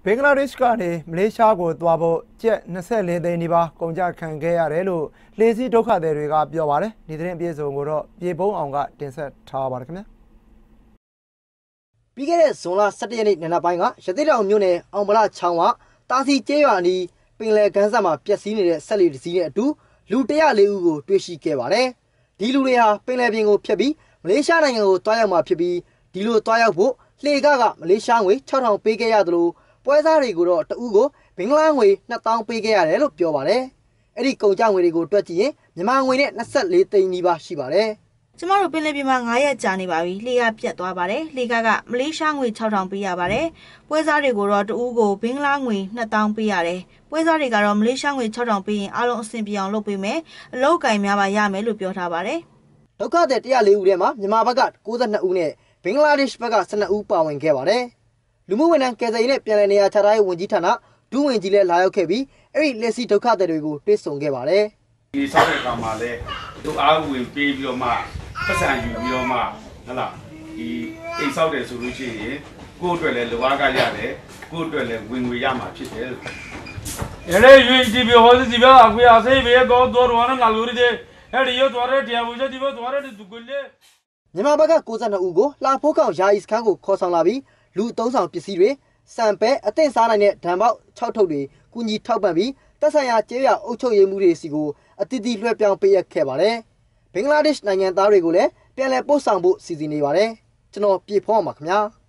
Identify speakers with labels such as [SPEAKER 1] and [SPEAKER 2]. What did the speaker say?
[SPEAKER 1] ဘင်္ဂလားဒေ့ရှ်ကနေမလေးရှားကိုသွားဖို့ကျပ်24သိန်းနီးပါးကုန်ကျခံခဲ့ရတယ်လို့လေစီဒုက္ခသည်တွေကပြောပါတယ်။ဒီသတင်းအပြည့်အစုံကိုတော့ပြေပုံးအောင်ကတင်ဆက်ထားပါတယ်ခင်ဗျာ
[SPEAKER 2] ။ပြီးခဲ့တဲ့ဇွန်လ17ရက်နေ့နံနက်ပိုင်းကရသေ့တောင်မြို့နယ်အောင်ဗလာချောင်းကတာစီကျေးရွာအနီးပင်လယ်ကမ်းစပ်မှာပျက်စီးနေတဲ့ဆက်လီတစ်စီးနဲ့အတူလူ104ဦးကိုတွေ့ရှိခဲ့ပါတယ်။ဒီလူတွေဟာပင်လယ်ပြင်ကိုဖြတ်ပြီးမလေးရှားနိုင်ငံကိုတွားရောက်မှာဖြစ်ပြီးဒီလိုတွားရောက်ဖို့လှေကမလေးရှားငွေ6000ပေးခဲ့ရသလိုပွဲစားတွေကိုတော့တဦးကိုဘင်္ဂလားငွေ2000ပေးခဲ့ရတယ်လို့ပြောပါတယ်။အဲ့ဒီကုန်ကျငွေတွေကိုတွက်ကြည့်ရင်မြန်မာငွေနဲ့24သိန်းနီးပါးရှိပါတယ်
[SPEAKER 3] ။ကျမတို့ပင်လယ်ပြင်မှာ9ရက်ကြာနေပါပြီ။လှေကပြတ်သွားပါတယ်။လှေကမလေးရှားငွေ6000ပေးရပါတယ်။ပွဲစားတွေကိုတော့တဦးကိုဘင်္ဂလားငွေ2000ပေးရတယ်။ပွဲစားတွေကတော့မလေးရှားငွေ6000ပေးရင်အားလုံးအဆင်ပြေအောင်လုပ်ပေးမယ်။အလုပ်ကိုင်များပါရမယ်လို့ပြောထားပါတယ်
[SPEAKER 2] ။ဒုက္ခသည်104ဦးထဲမှာမြန်မာဘက်က92ဦးနဲ့ဘင်္ဂလားဒေ့ရှ်ဘက်က12ဦးပါဝင်ခဲ့ပါတယ်။လူမှုဝန်ထမ်းကယ်ဆယ်ရေးနဲ့ပြည်내နေရာချထားရေးဝန်ကြီးဌာနဒုဝန်ကြီးလည်းလာရောက်ခဲ့ပြီးအဲ့ဒီလက်ရှိဒုက္ခသည်တွေကိုတွေ့ဆုံခဲ့ပါတယ်
[SPEAKER 4] ။ဒီဆောက်တဲ့ကောင်မှာလည်းသူအားဝင်ပေးပြီးတော့မှပတ်စံယူပြီးတော့မှဟုတ်လားဒီအိမ်ဆောက်တယ်ဆိုလို့ရှိရင်ကိုယ့်အတွက်လည်းလိုအားကရတယ်ကိုယ့်အတွက်လည်းဝင်ငွေရမှာဖြစ်တယ်လို့
[SPEAKER 5] အဲ့ဒီ UNDP ဟောစီပြအကွေအဆေးဘေကောတော်တော်နဲ့ငါလူတွေအဲ့ဒီရောတော်ရတရားဝကြဒီဘောတော်ရတဲ့သူကလေ
[SPEAKER 2] မြန်မာဘက်က92ဦးကိုလှဖိုးကောင်ယာယီစခန်းကိုခေါ်ဆောင်လာပြီးလူ3ဆောင်ပစ္စည်းတွေစံပဲအသင့်စားနိုင်တဲ့ဓာန်ပေါက်6ထုပ်တွေကုညီထောက်ပံ့ပြီးတပ်ဆိုင်ရာကျေးရွာအုပ်ချုပ်ရေးမှုတွေစီကိုအတီးတီလွှဲပြောင်းပေးရခဲ့ပါတယ်။ဘင်္ဂလားဒေ့ရှ်နိုင်ငံသားတွေကိုလည်းပြန်လည်ပို့ဆောင်ဖို့စီစဉ်နေပါတယ်။ကျွန်တော်ပြေဖောင်းပါခင်ဗျာ။